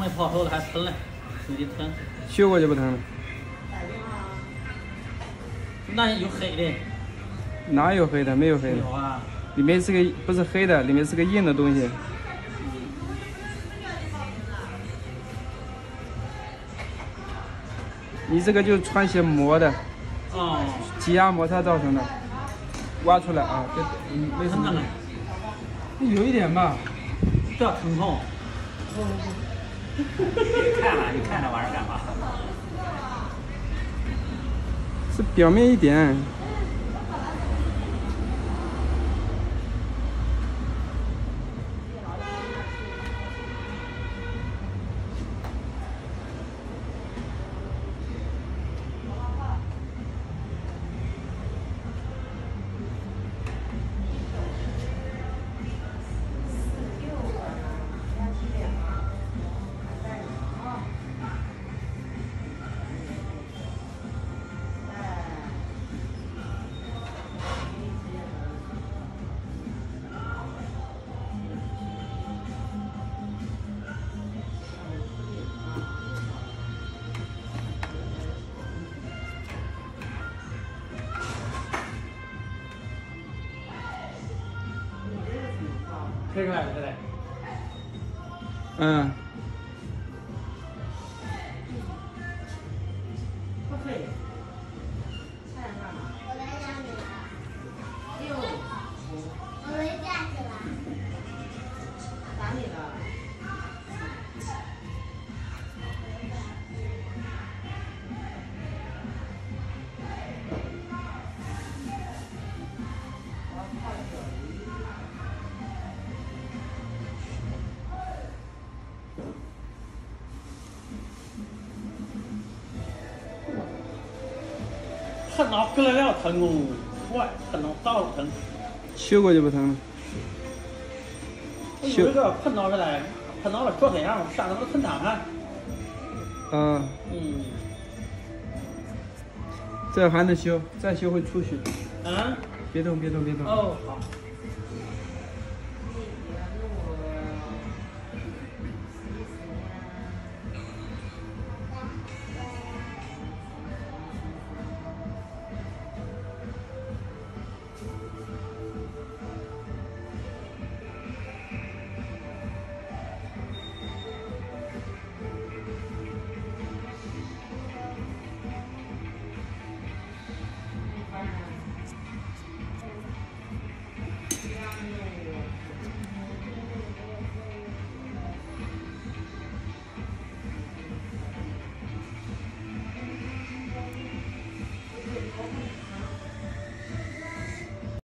没泡手了还疼嘞，身体疼。 修过就不疼了。 那有黑的？ 哪有黑的？没有黑的。 有啊。 里面是个不是黑的，里面是个硬的东西。你这个就穿鞋磨的。 哦。 挤压摩擦造成的。挖出来啊，这没什么。有一点吧。 不要疼痛。你看那玩意儿干嘛？ 是表面一点。 推出来对不对？ 嗯。 不可以。 我来找你了。我回家去了。 打你了。 碰到割了疼哦，哇，碰到早了疼。 修过就不疼了。 有一个碰到了，碰到了脚腿上，上头都疼疼啊。 嗯。这还能修，再修会出血。 嗯。 别动，别动，别动。 哦，好。